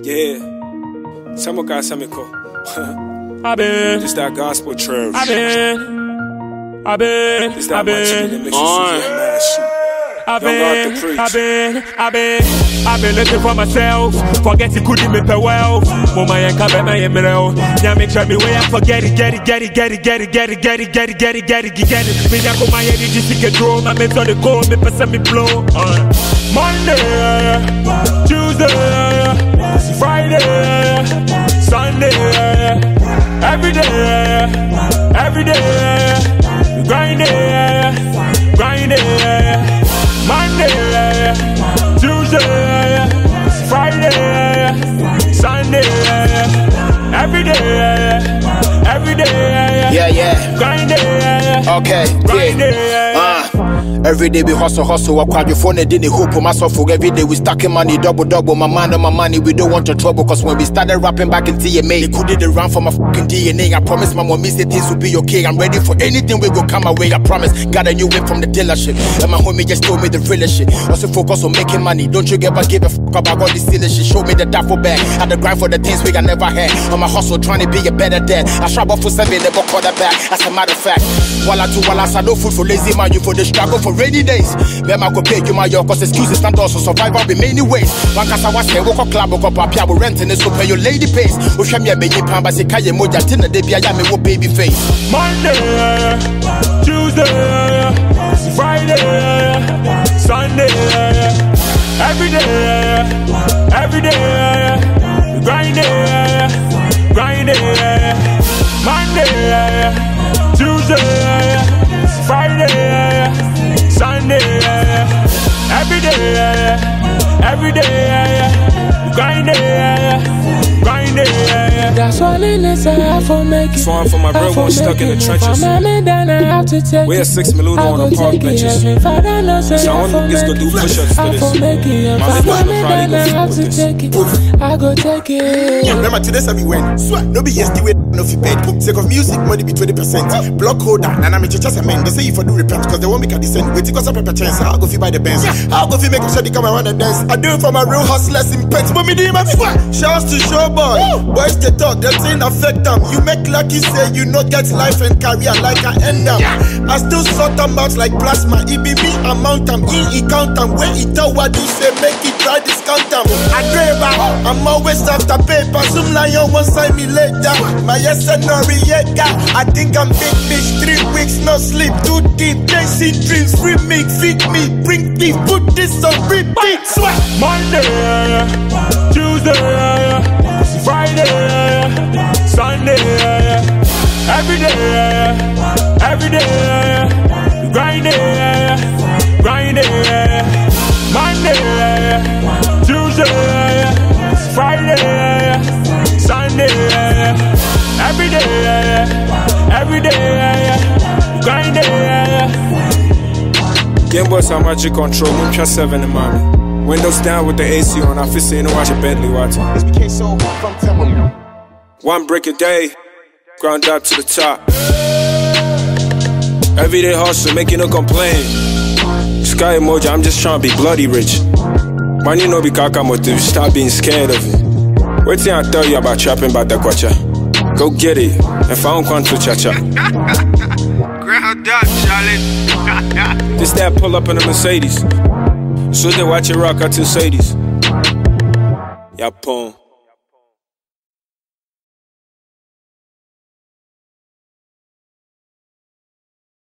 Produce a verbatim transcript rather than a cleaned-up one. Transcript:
Yeah. Samuka Samiko. I been. Just that gospel church. I been. I been. Just that I been. that makes you see your man shit. I been, I been, I been, I been looking for myself. Forget it, couldn't make wealth. Mama and Kabe, my emerald. Now make sure me way I forget it, get it, get it, get it, get it, get it, get it, get it, get it, get it, get it. Me now go my energy, just get draw. My mentor the call, me pass me blow. Monday, Tuesday, Friday, Sunday, every day, every day, grinding, grinding. Monday, Tuesday, Friday, Sunday, every day, every day. Yeah, yeah. Grinding. Okay, yeah. Uh. Every day we hustle, hustle, I cry your phone and didn't hope for myself. Every day we stacking money, double, double. My mind on my money, we don't want your trouble. Cause when we started rapping back in T M A, they couldn't run for my fucking D N A. I promise my mommy said things will be okay. I'm ready for anything, we go come my way, I promise. Got a new whip from the dealership. And my homie just told me the realest shit. Also focus on making money, don't you ever give a fuck about all this silly shit. Show me the duffel bag, had to grind for the things we I never had. On my hustle, trying to be a better dad. I struggle for seven, never call that back. As a matter of fact, while I do, while I said no food for lazy man, you for the struggle for rainy days. Them I go pay you my your cause excuses and also survival in many ways. One cause I was here, woke up club, woke up up, will rent and so pay your lady pays. We show me a baby pan, but say Kaya Moja, Tina, they be a yammy with baby face. Monday, Tuesday, Friday, Sunday, every day, every day, grinding, grinding. Monday, Tuesday, Friday, Sunday, every day, every day, grinding, grinding. That's what it is I have for making. Swan for my real one stuck in the trenches. We're six million on the park benches. So I want niggas go do push-ups for this. My niggas will probably go I go take it. Remember today we win. Swear, no be yesterday no fi paid. Sake of music money be twenty percent. Block holder, and I'm just a man. They say if I do repent because they won't make a descent. Wait because I prepare chance. I'll go fi buy the Benz. I'll go fi make sure they come around and dance. I do it for my real hustlers in pets. But me do my swear. Shouts to Showboy. Boys they talk, that thing affect them. You make lucky say you not get life and career like I end up. I still sort them out like plasma. It be me amount them, he count them. When he tell what you say, make it try discount them. I grab I'm always after paper. Some lion won't sign me later. My yes and Noriega. I think I'm big bitch. Three weeks no sleep. Too deep. Chasing dreams. Free me, feed me, bring me. Put this on repeat. Sweat. Monday, Tuesday, Friday, Sunday, every day, every day, grinding, grinding. Monday, Tuesday, Friday, Sunday, every day, every day, grinding. Game boys are magic control, I'm just seven in mommy. Windows down with the A C on, I feel saying no watch a Bentley watching. This became so hot from Temple. One break a day, ground up to the top. Everyday hustle, making no complaint. Sky emoji, I'm just trying to be bloody rich. Man, you know, be kakamoto, stop being scared of it. Wait till I tell you about trapping about the kwacha. Go get it, if I don't come to cha-cha. Ground up, Charlie. This that pull up in a Mercedes. So they watch it rock out to Sadies. Yapon.